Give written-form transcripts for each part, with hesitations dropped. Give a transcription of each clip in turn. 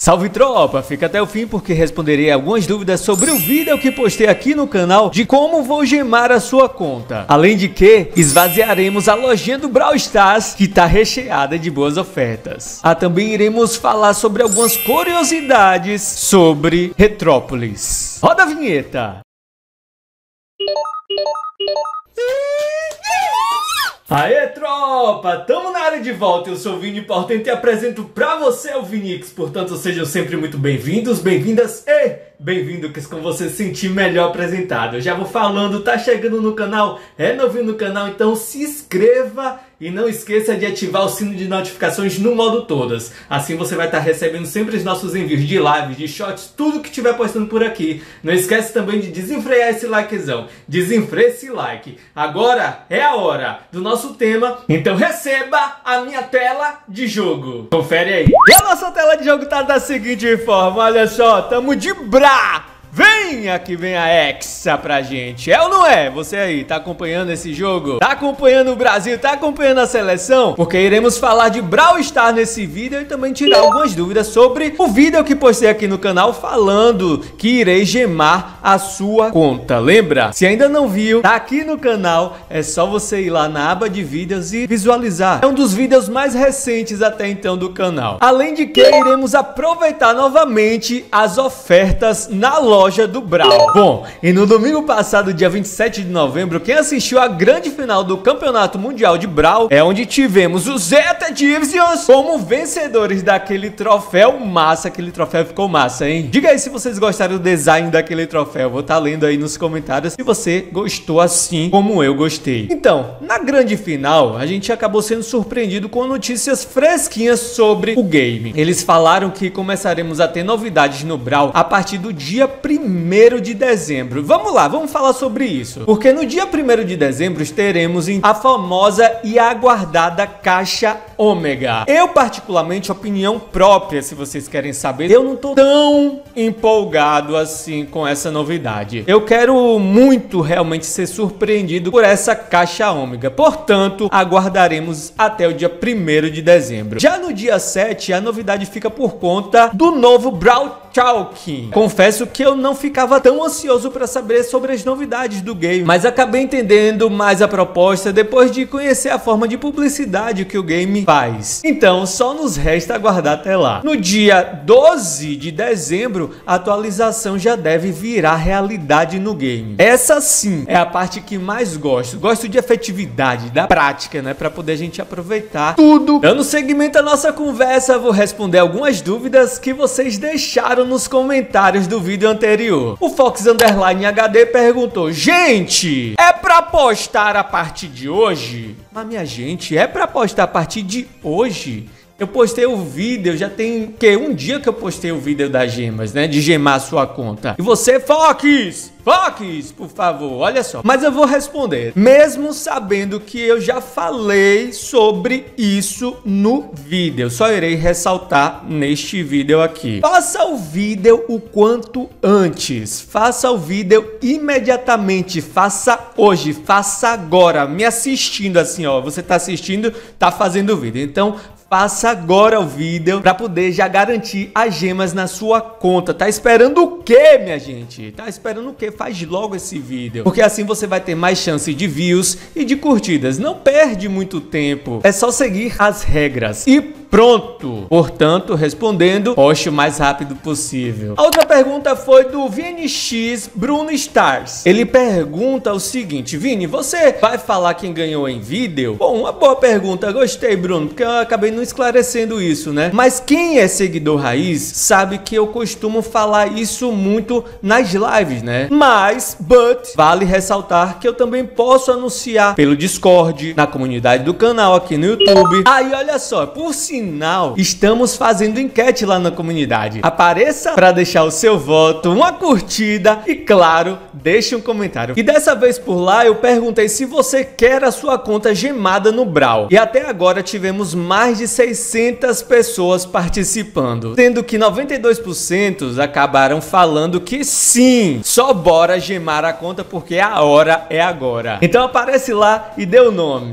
Salve tropa, fica até o fim porque responderei algumas dúvidas sobre o vídeo que postei aqui no canal de como vou gemar a sua conta. Além de que, esvaziaremos a lojinha do Brawl Stars que tá recheada de boas ofertas. Também iremos falar sobre algumas curiosidades sobre Retrópolis. Roda a vinheta! Aê tropa, tamo na área de volta, eu sou o Vini Portento e apresento pra você o Vinix, portanto sejam sempre muito bem-vindos, bem-vindas e bem-vindo que com você se sentir melhor apresentado. Eu já vou falando, tá chegando no canal, é novinho no canal, então se inscreva e não esqueça de ativar o sino de notificações no modo todas. Assim você vai estar recebendo sempre os nossos envios de lives, de shots, tudo que estiver postando por aqui. Não esquece também de desenfrear esse likezão, desenfreia esse like. Agora é a hora do nosso tema, então receba a minha tela de jogo. Confere aí. E a nossa tela de jogo tá da seguinte forma, olha só, tamo de brá! Vem aqui, vem a Hexa pra gente. É ou não é? Você aí, tá acompanhando esse jogo? Tá acompanhando o Brasil? Tá acompanhando a seleção? Porque iremos falar de Brawl Stars nesse vídeo e também tirar algumas dúvidas sobre o vídeo que postei aqui no canal falando que irei gemar a sua conta. Lembra? Se ainda não viu, tá aqui no canal. É só você ir lá na aba de vídeos e visualizar. É um dos vídeos mais recentes até então do canal. Além de que iremos aproveitar novamente as ofertas na loja do Brawl. Bom, e no domingo passado, dia 27 de novembro, quem assistiu a grande final do Campeonato Mundial de Brawl é onde tivemos os Zeta Divisions como vencedores daquele troféu massa. Aquele troféu ficou massa, hein? Diga aí se vocês gostaram do design daquele troféu. Vou estar lendo aí nos comentários se você gostou assim como eu gostei. Então, na grande final, a gente acabou sendo surpreendido com notícias fresquinhas sobre o game. Eles falaram que começaremos a ter novidades no Brawl a partir do dia 1º de dezembro. Vamos lá, vamos falar sobre isso. Porque no dia 1º de dezembro teremos a famosa e aguardada Caixa Ômega. Eu, particularmente, opinião própria, se vocês querem saber, eu não tô tão empolgado assim com essa novidade. Eu quero muito realmente ser surpreendido por essa Caixa Ômega. Portanto, aguardaremos até o dia 1º de dezembro. Já no dia 7, a novidade fica por conta do novo Brawl Talking. Confesso que eu não ficava tão ansioso para saber sobre as novidades do game, mas acabei entendendo mais a proposta depois de conhecer a forma de publicidade que o game faz. Então, só nos resta aguardar até lá. No dia 12 de dezembro, a atualização já deve virar realidade no game. Essa sim é a parte que mais gosto. Gosto de efetividade, da prática, né? Para poder a gente aproveitar tudo. Dando seguimento à nossa conversa, vou responder algumas dúvidas que vocês deixaram nos comentários do vídeo anterior. O Fox Underline HD perguntou: gente, é pra postar a partir de hoje? Mas minha gente, é pra postar a partir de hoje? Eu postei o vídeo, já tem um dia que eu postei o vídeo das gemas, né? De gemar a sua conta. E você, Fox, por favor, olha só. Mas eu vou responder, mesmo sabendo que eu já falei sobre isso no vídeo. Só irei ressaltar neste vídeo aqui. Faça o vídeo o quanto antes. Faça o vídeo imediatamente. Faça hoje, faça agora. Me assistindo assim, ó. Você tá assistindo, tá fazendo o vídeo. Então, faça agora o vídeo para poder já garantir as gemas na sua conta. Tá esperando o quê, minha gente? Tá esperando o quê? Faz logo esse vídeo, porque assim você vai ter mais chance de views e de curtidas. Não perde muito tempo. É só seguir as regras e pronto. Portanto, respondendo, poste o mais rápido possível. A outra pergunta foi do VNX Bruno Stars. Ele pergunta o seguinte: Vini, você vai falar quem ganhou em vídeo? Bom, uma boa pergunta. Gostei, Bruno, porque eu acabei não esclarecendo isso, né? Mas quem é seguidor raiz sabe que eu costumo falar isso muito nas lives, né? Mas, vale ressaltar que eu também posso anunciar pelo Discord, na comunidade do canal aqui no YouTube. Aí, olha só, por sinal, estamos fazendo enquete lá na comunidade. Apareça para deixar o seu voto, uma curtida e, claro, deixe um comentário. E dessa vez por lá eu perguntei se você quer a sua conta gemada no Brawl. E até agora tivemos mais de 600 pessoas participando, sendo que 92% acabaram falando que sim, só bora gemar a conta porque a hora é agora. Então aparece lá e dê o nome. E voltando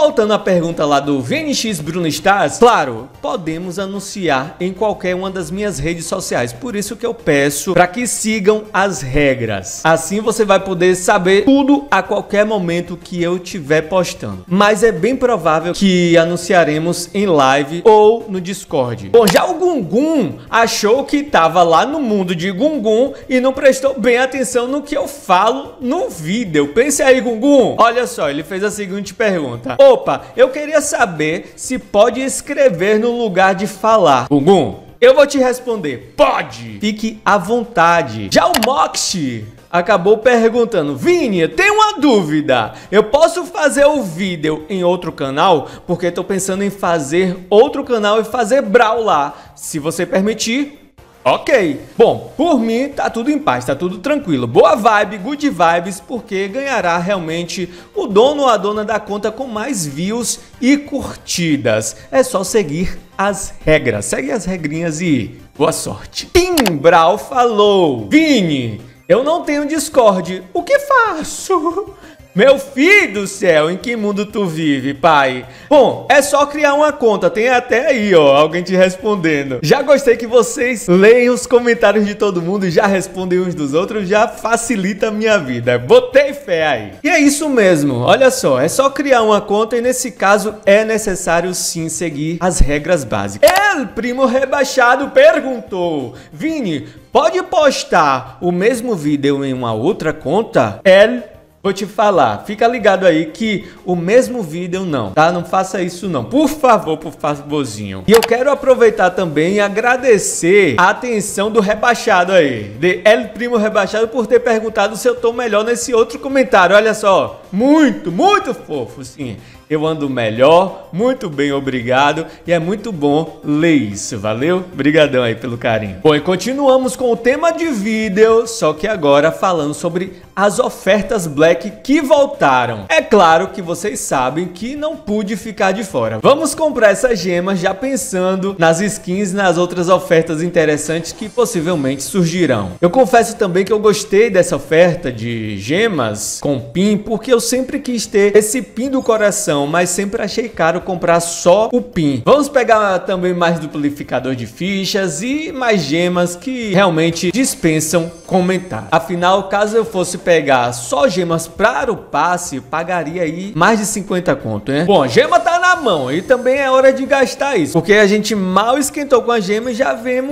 voltando à pergunta lá do VNX Bruno Stars, claro, podemos anunciar em qualquer uma das minhas redes sociais. Por isso que eu peço para que sigam as regras. Assim você vai poder saber tudo a qualquer momento que eu estiver postando. Mas é bem provável que anunciaremos em live ou no Discord. Bom, já o Gungun achou que estava lá no mundo de Gungun e não prestou bem atenção no que eu falo no vídeo. Pense aí, Gungun. Olha só, ele fez a seguinte pergunta. Opa, eu queria saber se pode escrever no lugar de falar. Gungun, eu vou te responder. Pode! Fique à vontade. Já o Moxie acabou perguntando: Vini, tem uma dúvida. Eu posso fazer o vídeo em outro canal? Porque tô pensando em fazer outro canal e fazer Brawl lá. Se você permitir, ok. Bom, por mim tá tudo em paz, tá tudo tranquilo. Boa vibe, good vibes, porque ganhará realmente o dono ou a dona da conta com mais views e curtidas. É só seguir as regras. Segue as regrinhas e boa sorte. Timbral falou: Vini, eu não tenho Discord, o que faço? Meu filho do céu, em que mundo tu vive, pai? Bom, é só criar uma conta, tem até aí, ó, alguém te respondendo. Já gostei que vocês leem os comentários de todo mundo e já respondem uns dos outros, já facilita a minha vida. Botei fé aí. E é isso mesmo, olha só, é só criar uma conta e nesse caso é necessário sim seguir as regras básicas. El Primo Rebaixado perguntou: Vini, pode postar o mesmo vídeo em uma outra conta? Vou te falar, fica ligado aí que o mesmo vídeo não, tá? Não faça isso não, por favor, por favorzinho. E eu quero aproveitar também e agradecer a atenção do rebaixado aí, de El Primo Rebaixado, por ter perguntado se eu tô melhor nesse outro comentário. Olha só, muito, muito fofo, sim. Eu ando melhor, muito bem, obrigado. E é muito bom ler isso, valeu? Obrigadão aí pelo carinho. Bom, e continuamos com o tema de vídeo, só que agora falando sobre as ofertas Black que voltaram. É claro que vocês sabem que não pude ficar de fora. Vamos comprar essas gemas já pensando nas skins e nas outras ofertas interessantes que possivelmente surgirão. Eu confesso também que eu gostei dessa oferta de gemas com pin, porque eu sempre quis ter esse pin do coração, mas sempre achei caro comprar só o pin. Vamos pegar também mais duplificador de fichas e mais gemas que realmente dispensam comentar. Afinal, caso eu fosse pegar só gemas para o passe, pagaria aí mais de 50 conto, né? Bom, gema tá na mão e também é hora de gastar isso, porque a gente mal esquentou com a gema e já vemos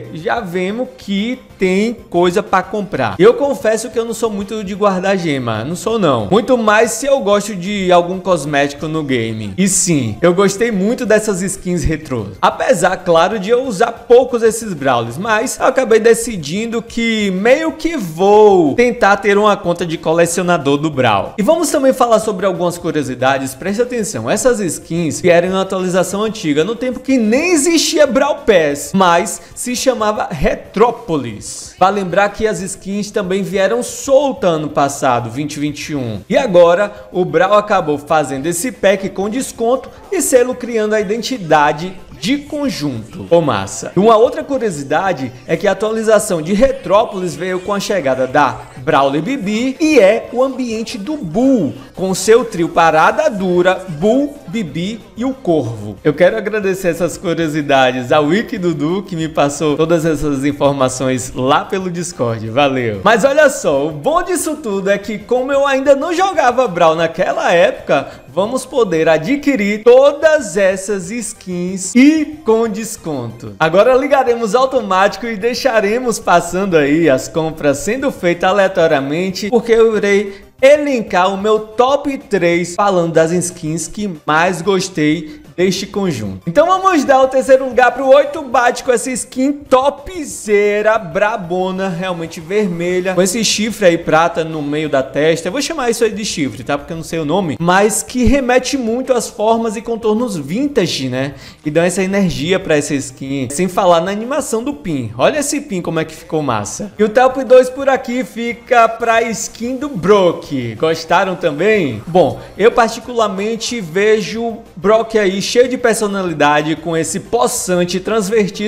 que tem coisa para comprar. Eu confesso que eu não sou muito de guardar gema, não sou não. Muito mais se eu gosto de algum cosmético no game. E sim, eu gostei muito dessas skins retrô. Apesar, claro, de eu usar poucos desses brawlers, mas eu acabei decidindo que meio que vou tentar ter uma conta de colecionador do Brawl. E vamos também falar sobre algumas curiosidades. Preste atenção, essas skins vieram em uma atualização antiga, no tempo que nem existia Brawl Pass, mas se chamava Retrópolis. Vale lembrar que as skins também vieram soltas ano passado, 2021. E agora o Brawl acabou fazendo esse pack com desconto e selo criando a identidade de conjunto. Ô massa. E uma outra curiosidade é que a atualização de Retrópolis veio com a chegada da Brawler Bibi e é o ambiente do Bull, com seu trio Parada Dura, Bull, Bibi e o Corvo. Eu quero agradecer essas curiosidades ao Wiki Dudu, que me passou todas essas informações lá pelo Discord. Valeu. Mas olha só, o bom disso tudo é que como eu ainda não jogava Brawl naquela época, vamos poder adquirir todas essas skins e com desconto. Agora ligaremos automático e deixaremos passando aí as compras sendo feitas aleatoriamente, porque eu irei elencar o meu top 3 falando das skins que mais gostei deste conjunto. Então vamos dar o terceiro lugar pro 8-bate com essa skin topzera, brabona, realmente vermelha, com esse chifre aí prata no meio da testa. Eu vou chamar isso aí de chifre, tá? Porque eu não sei o nome, mas que remete muito às formas e contornos vintage, né? E dão essa energia pra essa skin, sem falar na animação do pin. Olha esse pin como é que ficou massa. E o top 2 por aqui fica pra skin do Brock. Gostaram também? Bom, eu particularmente vejo Brock aí cheio de personalidade, com esse possante transvertido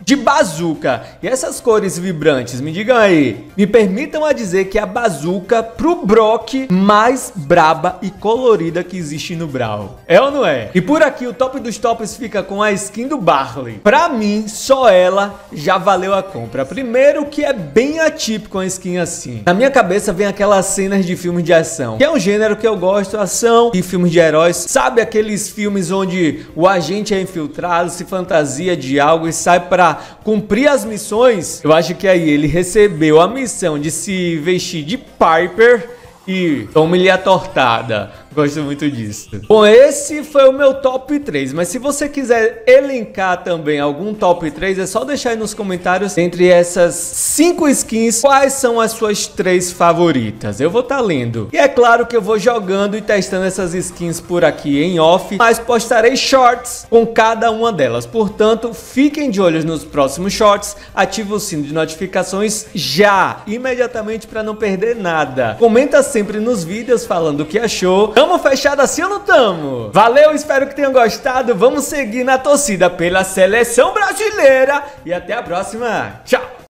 de Bazooka. E essas cores vibrantes, me digam aí, me permitam a dizer que é a Bazooka pro Brock mais braba e colorida que existe no Brawl. É ou não é? E por aqui o top dos tops fica com a skin do Barley. Pra mim, só ela já valeu a compra. Primeiro que é bem atípico uma skin assim. Na minha cabeça vem aquelas cenas de filmes de ação, que é um gênero que eu gosto, ação e filmes de heróis. Sabe aqueles filmes onde o agente é infiltrado, se fantasia de algo e sai pra cumprir as missões? Eu acho que aí ele recebeu a missão de se vestir de Piper e toma-lhe a tortada. Gosto muito disso. Bom, esse foi o meu top 3. Mas se você quiser elencar também algum top 3, é só deixar aí nos comentários, entre essas 5 skins, quais são as suas 3 favoritas. Eu vou estar lendo. E é claro que eu vou jogando e testando essas skins por aqui em off, mas postarei shorts com cada uma delas. Portanto, fiquem de olho nos próximos shorts. Ative o sino de notificações já, imediatamente, para não perder nada. Comenta sempre nos vídeos falando o que achou. Tamo fechado assim ou não tamo? Valeu, espero que tenham gostado. Vamos seguir na torcida pela seleção brasileira. E até a próxima. Tchau!